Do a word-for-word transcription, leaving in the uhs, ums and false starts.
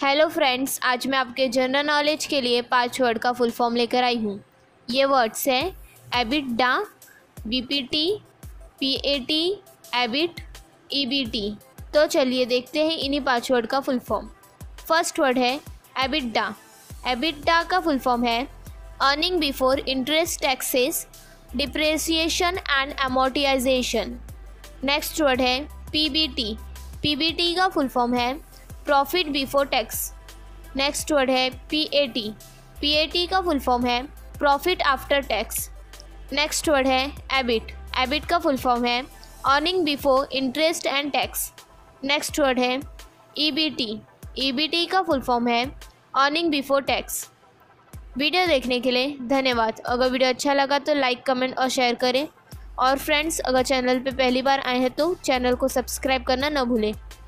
Hello friends, आज मैं आपके जनरल नॉलेज के लिए पांच वर्ड का फुल फॉर्म लेकर आई हूँ। ये वर्ड्स हैं EBITA, BPT, PAT, EBIT, EBT. तो चलिए देखते हैं इन्हीं पांच वर्ड का फुल फॉर्म। फर्स्ट वर्ड है एबिटा। एबिटा का फुल फॉर्म है earning before interest, taxes, depreciation and amortization. Next word है पीबीटी। पीबीटी का फुल फॉर्म है profit before tax. Next word है पीएटी। पीएटी का फुल फॉर्म है profit after tax. Next word है EBIT. EBIT का full form है earning before interest and tax. Next word है ईबीटी। ईबीटी का फुल फॉर्म है अर्निंग बिफोर टैक्स। वीडियो देखने के लिए धन्यवाद। अगर वीडियो अच्छा लगा तो लाइक, कमेंट और शेयर करें। और फ्रेंड्स, अगर चैनल पे पहली बार आए हैं तो चैनल को सब्सक्राइब करना न भूलें।